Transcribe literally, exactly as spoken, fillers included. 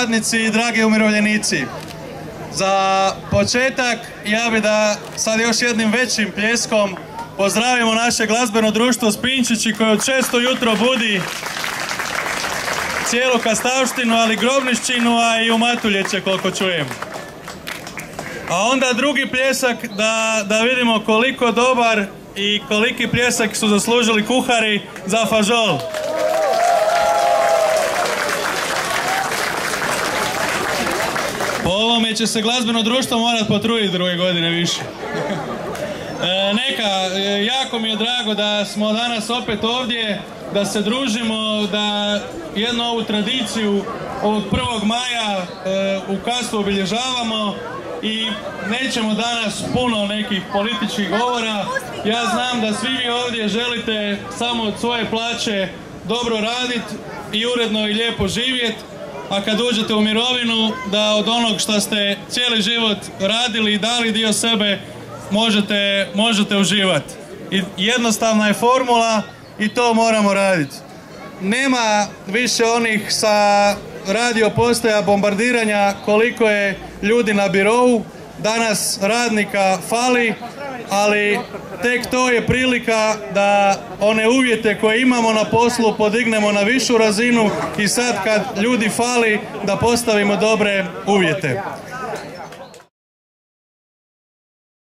radnici i dragi umirovljenici. Za početak ja bi da sad još jednim većim pljeskom pozdravimo naše glazbeno društvo Spinčići koje od šesto jutro budi cijelu Kastavštinu, ali Grobnišćinu, a i u Matuljeće koliko čujem. A onda drugi pljesak da, da vidimo koliko dobar i koliki pljesak su zaslužili kuhari za fažol. Po ovome će se glazbeno društvo morat potruditi druge godine više. E, neka, jako mi je drago da smo danas opet ovdje, da se družimo, da jednu ovu tradiciju ovog prvog maja e, u Kastvu obilježavamo i nećemo danas puno nekih političkih govora. Ja znam da svi vi ovdje želite samo od svoje plaće dobro raditi i uredno i lijepo živjeti, a kad uđete u mirovinu da od onog što ste cijeli život radili i dali dio sebe možete, možete uživati. I jednostavna je formula i to moramo raditi. Nema više onih sa radio postaja bombardiranja koliko je ljudi na birovu. Danas radnika fali, ali tek to je prilika da one uvjete koje imamo na poslu podignemo na višu razinu i sad kad ljudi fali da postavimo dobre uvjete.